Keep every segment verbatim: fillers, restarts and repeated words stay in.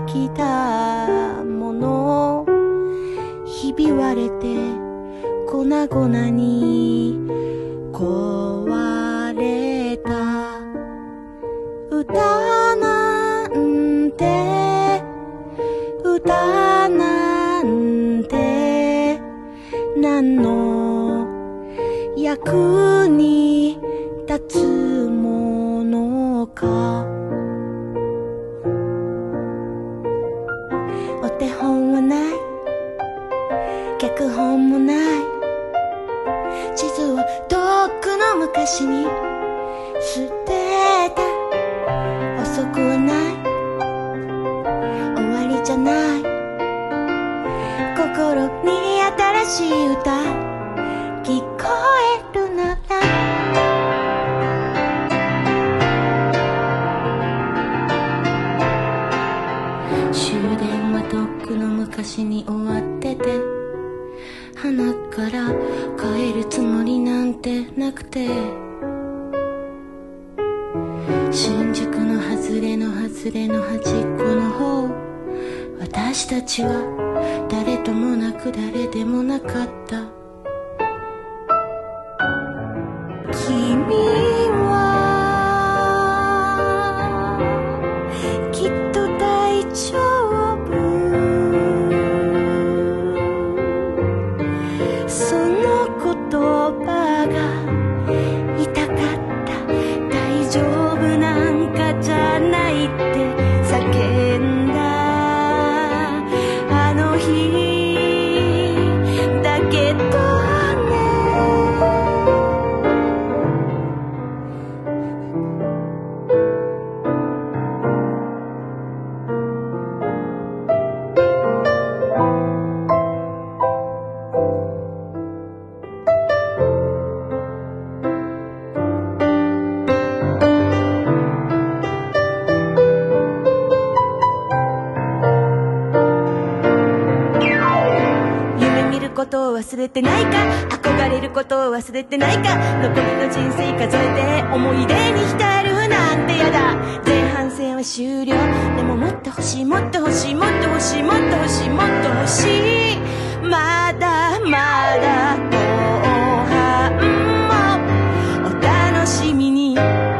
きたものひび割れて粉々に壊れた歌なんて歌なんて何の役に立つものかお手本はない脚本もない地図を遠くの昔に捨てた遅くはない終わりじゃない心に新しい歌聞こえるなら終電はとっくの昔に終わってて花から帰るつもりなんてなくて新宿の外れの外れの端っこの方私たちは誰ともなく誰でもなかった君はきっと大丈夫その言葉が痛かった大丈夫なんかじゃないって叫んだあの日だけどことを忘れてないか憧れることを忘れてないか残りの人生数えて思い出に浸るなんてやだ前半戦は終了でももっと欲しいもっと欲しいもっと欲しいもっと欲しいもっと欲しいまだまだ後半もお楽しみに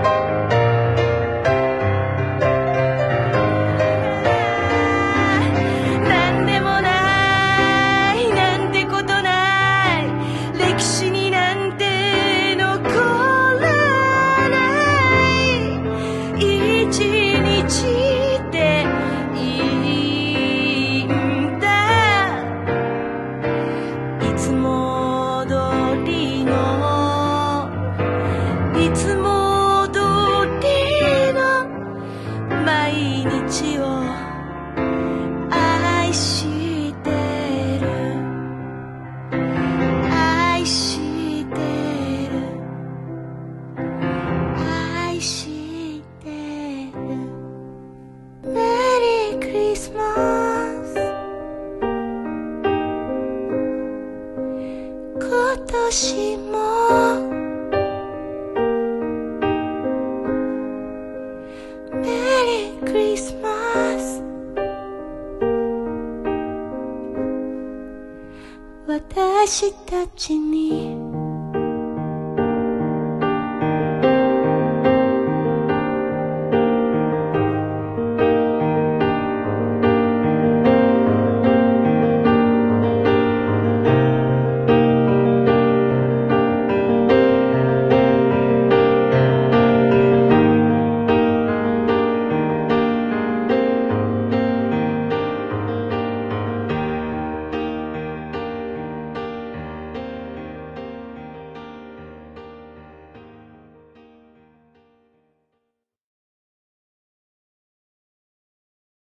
今年もメリークリスマス私たちに